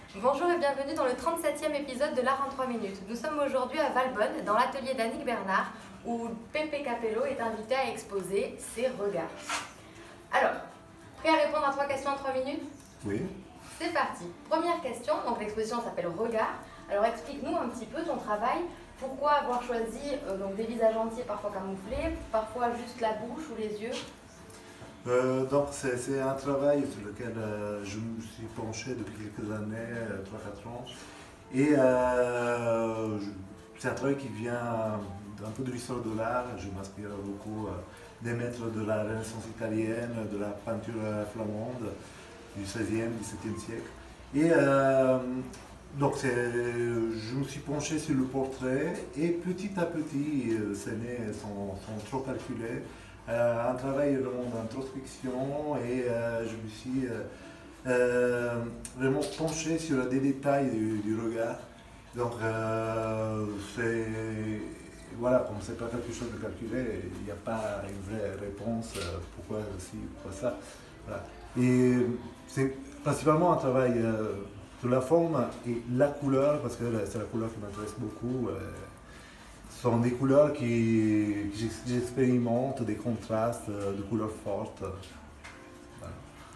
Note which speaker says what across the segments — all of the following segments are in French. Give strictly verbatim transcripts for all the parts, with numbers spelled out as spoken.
Speaker 1: Bonjour et bienvenue dans le trente-septième épisode de l'Art en trois minutes. Nous sommes aujourd'hui à Valbonne, dans l'atelier d'Annick Bernard, où Pepe Capello est invité à exposer ses regards. Alors, prêt à répondre à trois questions en trois minutes?
Speaker 2: Oui.
Speaker 1: C'est parti. Première question, donc l'exposition s'appelle Regards. Alors explique-nous un petit peu ton travail. Pourquoi avoir choisi euh, donc des visages entiers parfois camouflés, parfois juste la bouche ou les yeux?
Speaker 2: Euh, donc c'est un travail sur lequel euh, je me suis penché depuis quelques années, euh, trois quatre ans. Et euh, c'est un travail qui vient un peu de l'histoire de l'art. Je m'inspire beaucoup euh, des maîtres de la Renaissance italienne, de la peinture flamande du seizième, dix-septième siècle. Et euh, donc je me suis penché sur le portrait et petit à petit, euh, ces nez sont, sont trop calculés. Euh, un travail vraiment d'introspection et euh, je me suis euh, euh, vraiment penché sur des détails du, du regard. Donc euh, c'est voilà, comme c'est pas quelque chose de calculé, il n'y a pas une vraie réponse euh, pourquoi ci, pourquoi ça. Voilà. Et c'est principalement un travail euh, sur la forme et la couleur, parce que c'est la couleur qui m'intéresse beaucoup. Euh, Ce sont des couleurs qui, qui j'expérimente, des contrastes, euh, de couleurs fortes. Voilà.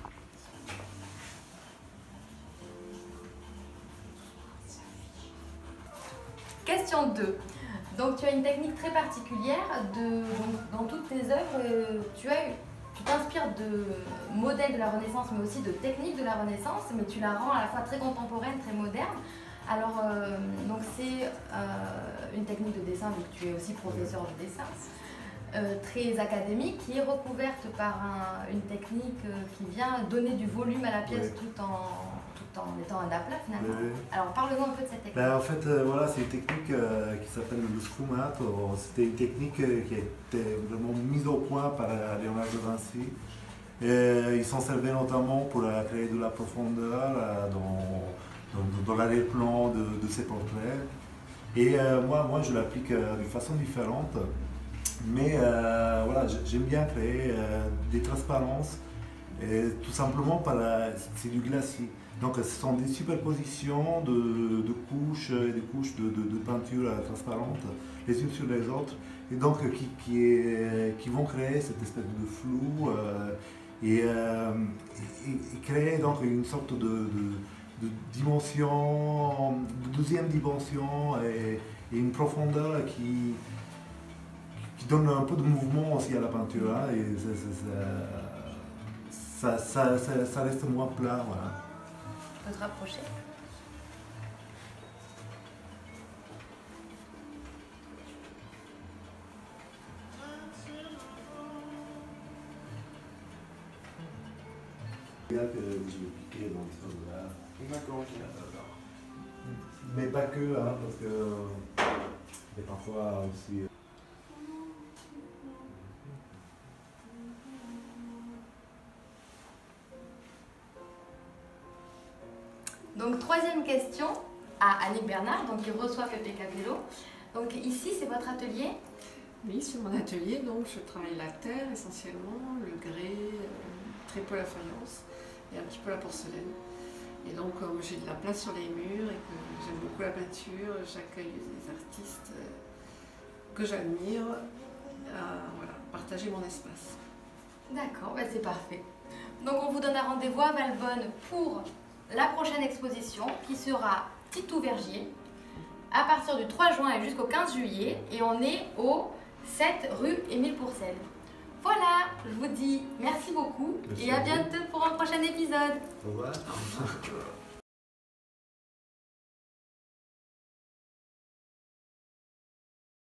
Speaker 1: Question deux. Donc tu as une technique très particulière, de, donc, dans toutes tes œuvres, euh, tu as eu, tu t'inspires de modèles de la Renaissance, mais aussi de techniques de la Renaissance, mais tu la rends à la fois très contemporaine, très moderne. Alors, euh, donc c'est euh, une technique de dessin, vu que tu es aussi professeur de dessin, euh, très académique, qui est recouverte par un, une technique euh, qui vient donner du volume à la pièce, oui, tout en, tout en étant un aplat finalement. Oui, oui. Alors parle-nous un peu de cette technique.
Speaker 2: Ben, en fait, euh, voilà, c'est une technique euh, qui s'appelle le sfumato. C'était une technique euh, qui a été vraiment mise au point par euh, Léonard de Vinci. Et ils s'en servaient notamment pour euh, créer de la profondeur euh, dans dans l'arrière-plan de, de ces portraits. Et euh, moi, moi, je l'applique euh, d'une façon différente, mais euh, voilà, j'aime bien créer euh, des transparences, et tout simplement par c'est du glacis. Donc ce sont des superpositions de, de couches et des couches de, de, de peinture transparente, les unes sur les autres, et donc qui, qui, est, qui vont créer cette espèce de flou euh, et, euh, et, et créer donc une sorte de, de de dimension, de deuxième dimension et, et une profondeur qui, qui donne un peu de mouvement aussi à la peinture. Hein, et c'est, c'est, ça, ça, ça, ça reste moins plat. Voilà.
Speaker 1: Tu peux te rapprocher.
Speaker 2: Que je vais piquer dans l'histoire de l'art.
Speaker 3: D'accord, ok.
Speaker 2: Mais pas que, hein, parce que et parfois aussi.
Speaker 1: Donc troisième question à Annick Bernard, donc qui reçoit Pepe Capello. Donc ici c'est votre atelier?
Speaker 4: Oui, c'est mon atelier, donc je travaille la terre essentiellement, le grès, euh, très peu la faïence et un petit peu la porcelaine. Et donc, comme j'ai de la place sur les murs et que j'aime beaucoup la peinture, j'accueille des artistes que j'admire à voilà, partager mon espace.
Speaker 1: D'accord, bah c'est parfait. Donc on vous donne un rendez-vous à Valbonne pour la prochaine exposition qui sera Titou Vergier à partir du trois juin et jusqu'au quinze juillet, et on est au sept rue Émile Pourcel. Voilà, je vous dis merci beaucoup. Merci et à bientôt pour un prochain épisode.
Speaker 2: Au revoir.